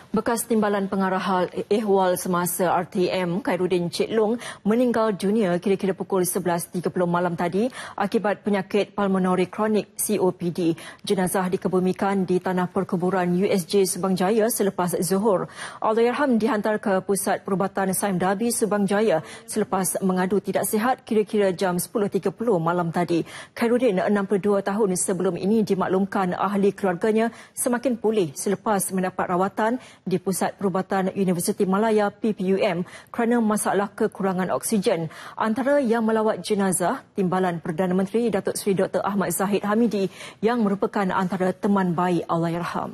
Bekas Timbalan Pengarah Hal Ehwal Semasa RTM Khairuddin Cik Long meninggal dunia kira-kira pukul 11.30 malam tadi akibat penyakit pulmonari kronik COPD. Jenazah dikebumikan di Tanah Perkuburan USJ Subang Jaya selepas zuhur. Allahyarham dihantar ke Pusat Perubatan Saim Dabi Subang Jaya selepas mengadu tidak sihat kira-kira jam 10.30 malam tadi. Khairuddin, 62 tahun sebelum ini, dimaklumkan ahli keluarganya semakin pulih selepas mendapat rawatan di Pusat Perubatan Universiti Malaya PPUM kerana masalah kekurangan oksigen. Antara yang melawat jenazah, Timbalan Perdana Menteri Datuk Seri Dr. Ahmad Zahid Hamidi yang merupakan antara teman baik Allahyarham.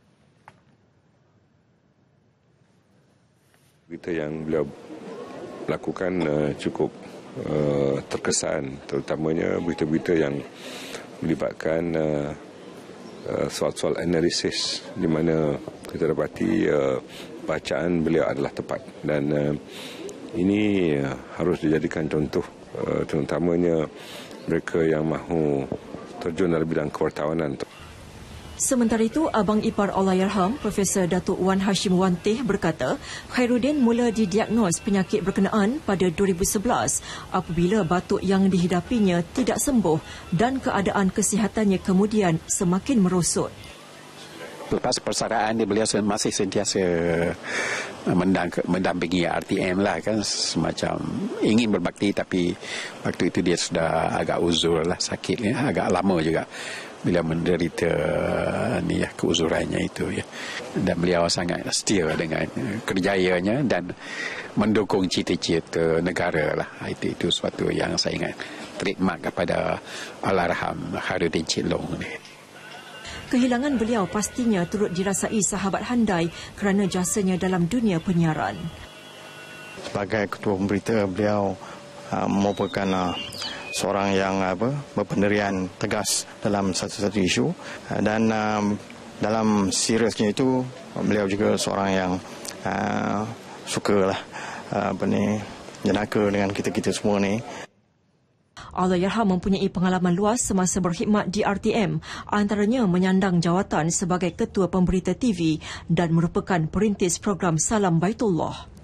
Berita yang beliau lakukan cukup terkesan, terutamanya berita-berita yang melibatkan soal-soal analisis di mana kita dapati bacaan beliau adalah tepat dan ini harus dijadikan contoh terutamanya mereka yang mahu terjun dalam bidang kewartawanan. Sementara itu, Abang Ipar Allahyarham, Profesor Datuk Wan Hashim Wanteh berkata, Khairuddin mula didiagnos penyakit berkenaan pada 2011 apabila batuk yang dihidapinya tidak sembuh dan keadaan kesihatannya kemudian semakin merosot. Lepas persaraan dia, beliau masih sentiasa mendampingi RTM lah kan, semacam ingin berbakti, tapi waktu itu dia sudah agak uzur lah, sakitnya agak lama juga bila menderita keuzurannya itu ya. Dan beliau sangat setia dengan kerjayanya dan mendukung cita-cita negara lah. Itu suatu yang saya ingat trademark kepada Allahyarham Khairuddin Cik Long ni. Kehilangan beliau pastinya turut dirasai sahabat handai kerana jasanya dalam dunia penyiaran. Sebagai ketua pemberita, beliau merupakan seorang yang berpendirian tegas dalam satu-satu isu, dan dalam seriusnya itu beliau juga seorang yang sukalah jenaka dengan kita-kita semua ni. Allahyarham mempunyai pengalaman luas semasa berkhidmat di RTM, antaranya menyandang jawatan sebagai Ketua Pemberita TV dan merupakan perintis program Salam Baitullah.